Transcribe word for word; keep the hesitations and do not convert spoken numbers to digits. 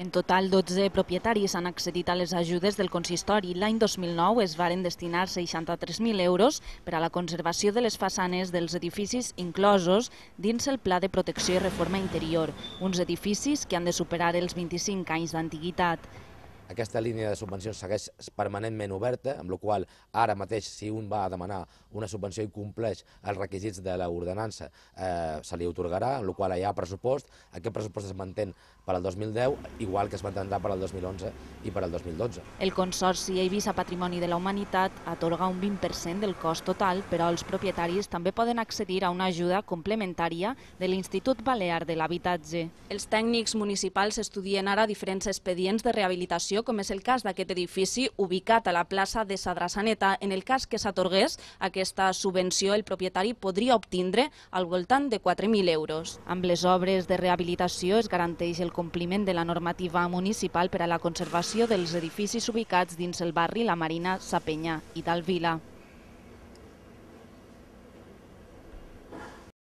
En total, dotze propietaris han accedit a les ajudes del consistori. L'any dos mil nou es varen destinar seixanta-tres mil euros per a la conservació de les façanes dels edificis inclosos dins el Pla de Protecció i Reforma Interior, uns edificis que han de superar els vint-i-cinc anys d'antiguitat. Aquesta línia de subvencions segueix permanentment oberta, amb la qual ara mateix, si un va a demanar una subvenció i compleix els requisits de l'ordenança, eh, se li atorgarà, amb la qual hi ha pressupost. Aquest pressupost es manté per al dos mil deu, igual que es mantindrà per al dos mil onze i per al dos mil dotze. El Consorci Eivissa Patrimoni de la Humanitat atorga un vint per cent del cost total, però els propietaris també poden accedir a una ajuda complementària de l'Institut Balear de l'Habitatge. Els tècnics municipals estudien ara diferents expedients de rehabilitació, com és el cas d'aquest edifici ubicat a la plaça de Sadra-Saneta. En el cas que s'atorgués aquesta subvenció, el propietari podria obtindre al voltant de quatre mil euros. Amb les obres de rehabilitació es garanteix el compliment de la normativa municipal per a la conservació dels edificis ubicats dins el barri La Marina, Sa Penya i Dalvila.